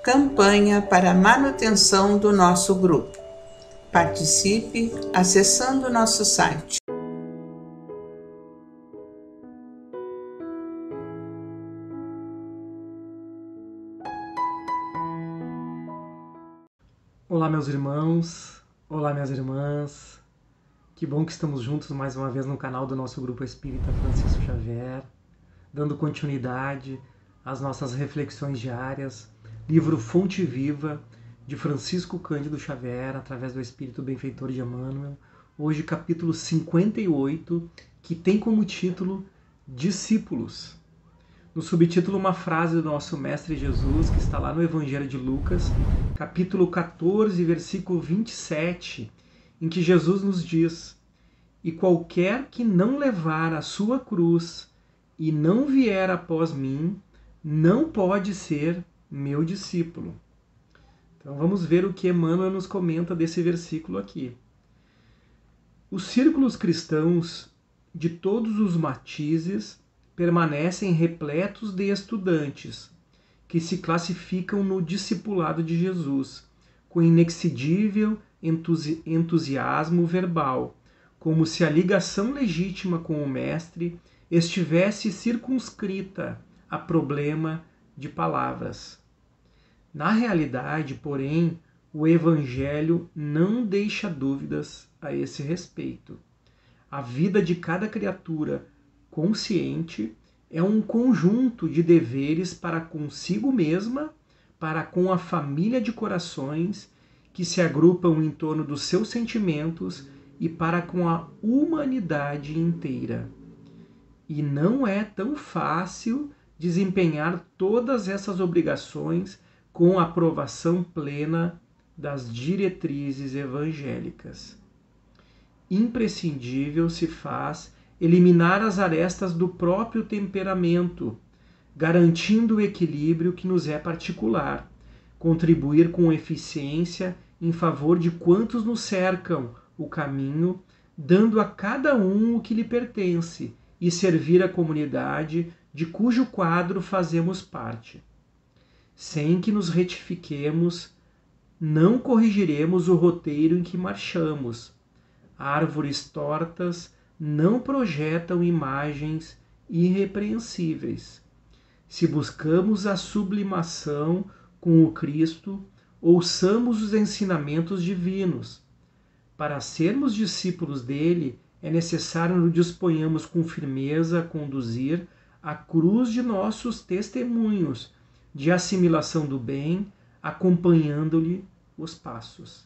Campanha para a manutenção do nosso grupo. Participe acessando nosso site. Olá, meus irmãos, olá, minhas irmãs. Que bom que estamos juntos mais uma vez no canal do nosso Grupo Espírita Francisco Xavier, dando continuidade às nossas reflexões diárias, livro Fonte Viva, de Francisco Cândido Xavier, através do Espírito Benfeitor de Emmanuel. Hoje, capítulo 58, que tem como título Discípulos. No subtítulo, uma frase do nosso Mestre Jesus, que está lá no Evangelho de Lucas, capítulo 14, versículo 27, em que Jesus nos diz: "E qualquer que não levar a sua cruz e não vier após mim, não pode ser meu discípulo." Então vamos ver o que Emmanuel nos comenta desse versículo aqui. Os círculos cristãos de todos os matizes permanecem repletos de estudantes que se classificam no discipulado de Jesus, com inexcedível entusiasmo verbal, como se a ligação legítima com o Mestre estivesse circunscrita a problema de palavras. Na realidade, porém, o Evangelho não deixa dúvidas a esse respeito. A vida de cada criatura consciente é um conjunto de deveres para consigo mesma, para com a família de corações que se agrupam em torno dos seus sentimentos e para com a humanidade inteira. E não é tão fácil desempenhar todas essas obrigações com a aprovação plena das diretrizes evangélicas. Imprescindível se faz eliminar as arestas do próprio temperamento, garantindo o equilíbrio que nos é particular, contribuir com eficiência em favor de quantos nos cercam o caminho, dando a cada um o que lhe pertence, e servir a comunidade de cujo quadro fazemos parte. Sem que nos retifiquemos, não corrigiremos o roteiro em que marchamos. Árvores tortas não projetam imagens irrepreensíveis. Se buscamos a sublimação com o Cristo, ouçamos os ensinamentos divinos. Para sermos discípulos dele, é necessário nos disponhamos com firmeza a conduzir a cruz de nossos testemunhos de assimilação do bem, acompanhando-lhe os passos.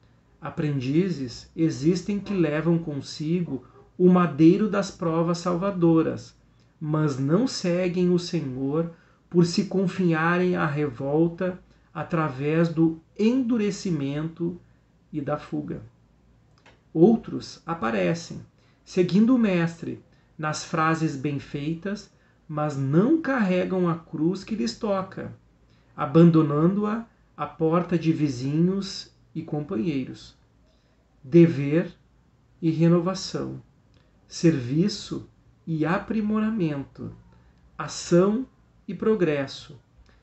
Aprendizes existem que levam consigo o madeiro das provas salvadoras, mas não seguem o Senhor por se confiarem à revolta através do endurecimento e da fuga. Outros aparecem, seguindo o Mestre, nas frases bem feitas, mas não carregam a cruz que lhes toca, abandonando-a à porta de vizinhos e companheiros. Dever e renovação, serviço e aprimoramento, ação e progresso,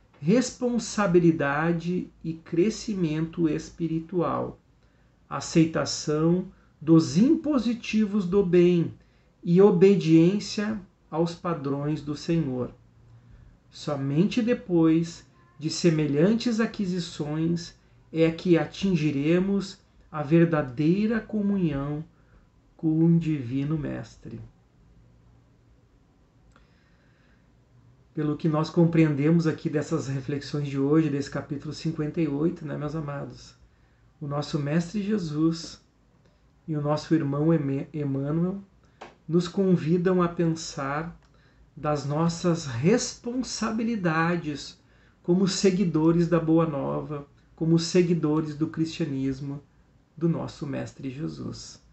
responsabilidade e crescimento espiritual, aceitação dos impositivos do bem e obediência aos padrões do Senhor. Somente depois de semelhantes aquisições é que atingiremos a verdadeira comunhão com o Divino Mestre. Pelo que nós compreendemos aqui dessas reflexões de hoje, desse capítulo 58, né, meus amados? O nosso Mestre Jesus e o nosso irmão Emmanuel nos convidam a pensar das nossas responsabilidades como seguidores da Boa Nova, como seguidores do cristianismo do nosso Mestre Jesus.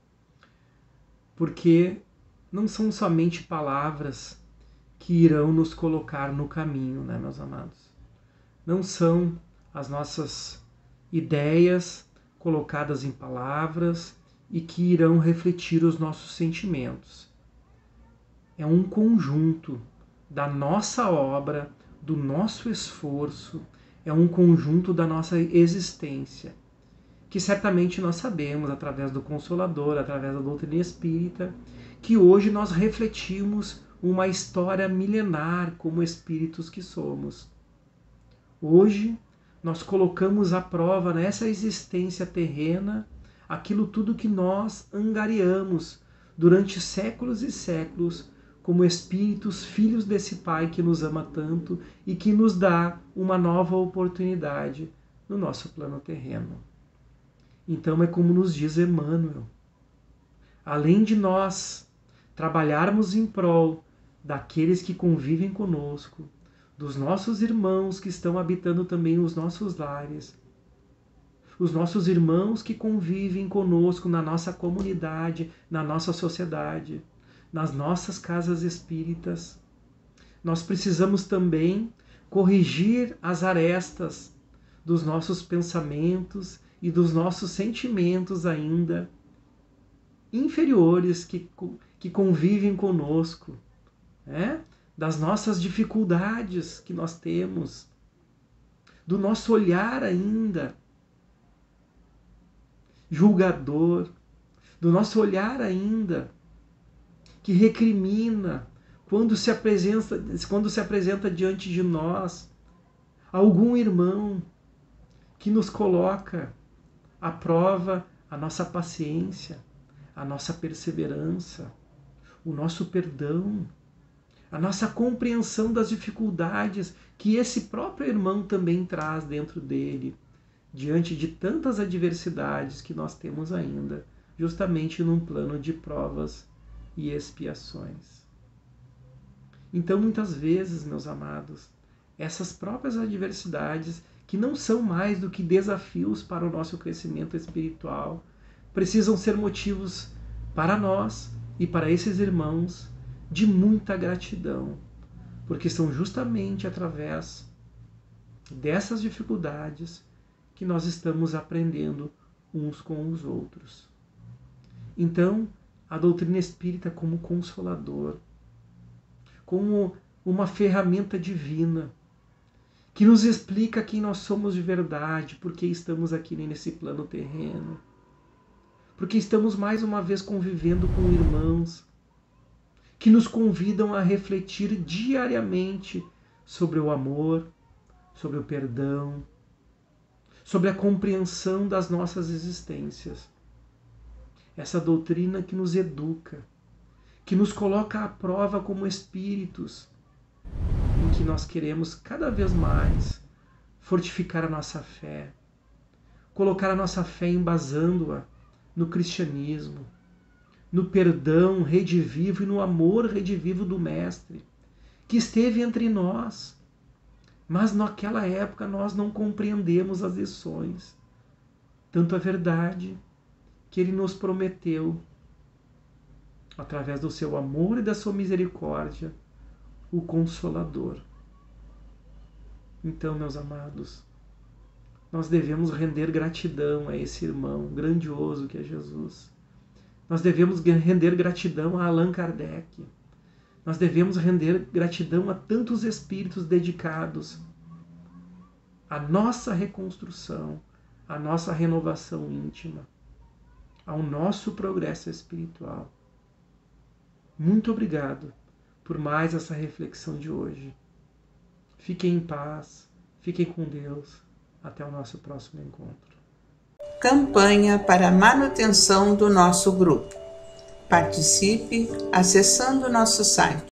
Porque não são somente palavras que irão nos colocar no caminho, né, meus amados? Não são as nossas ideias colocadas em palavras e que irão refletir os nossos sentimentos. É um conjunto da nossa obra, do nosso esforço, é um conjunto da nossa existência, que certamente nós sabemos, através do Consolador, através da doutrina espírita, que hoje nós refletimos uma história milenar como espíritos que somos. Hoje, nós colocamos à prova nessa existência terrena aquilo tudo que nós angariamos durante séculos e séculos como espíritos, filhos desse Pai que nos ama tanto e que nos dá uma nova oportunidade no nosso plano terreno. Então é como nos diz Emmanuel, além de nós trabalharmos em prol daqueles que convivem conosco, dos nossos irmãos que estão habitando também os nossos lares, os nossos irmãos que convivem conosco na nossa comunidade, na nossa sociedade, nas nossas casas espíritas, nós precisamos também corrigir as arestas dos nossos pensamentos e dos nossos sentimentos ainda inferiores que convivem conosco, né? Das nossas dificuldades que nós temos, do nosso olhar ainda julgador, do nosso olhar ainda que recrimina quando se apresenta diante de nós algum irmão que nos coloca à prova a nossa paciência, a nossa perseverança, o nosso perdão, a nossa compreensão das dificuldades que esse próprio irmão também traz dentro dele, diante de tantas adversidades que nós temos ainda, justamente num plano de provas e expiações. Então, muitas vezes, meus amados, essas próprias adversidades, que não são mais do que desafios para o nosso crescimento espiritual, precisam ser motivos para nós e para esses irmãos de muita gratidão, porque são justamente através dessas dificuldades que nós estamos aprendendo uns com os outros. Então, a doutrina espírita como consolador, como uma ferramenta divina, que nos explica quem nós somos de verdade, por que estamos aqui nesse plano terreno, porque estamos mais uma vez convivendo com irmãos que nos convidam a refletir diariamente sobre o amor, sobre o perdão, sobre a compreensão das nossas existências. Essa doutrina que nos educa, que nos coloca à prova como espíritos, em que nós queremos cada vez mais fortificar a nossa fé, colocar a nossa fé embasando-a no cristianismo, no perdão redivivo e no amor redivivo do Mestre, que esteve entre nós, mas naquela época nós não compreendemos as lições. Tanto a verdade que ele nos prometeu, através do seu amor e da sua misericórdia, o Consolador. Então, meus amados, nós devemos render gratidão a esse irmão grandioso que é Jesus. Nós devemos render gratidão a Allan Kardec. Nós devemos render gratidão a tantos espíritos dedicados à nossa reconstrução, à nossa renovação íntima, ao nosso progresso espiritual. Muito obrigado por mais essa reflexão de hoje. Fiquem em paz, fiquem com Deus. Até o nosso próximo encontro. Campanha para a manutenção do nosso grupo. Participe acessando nosso site